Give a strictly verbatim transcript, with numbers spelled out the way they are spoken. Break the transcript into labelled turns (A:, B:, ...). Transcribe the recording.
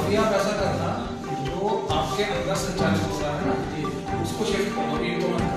A: अभी आप ऐसा करना, जो आपके अंदर संचालित हो रहा है ना, उसको शिफ्ट करो, इनको मत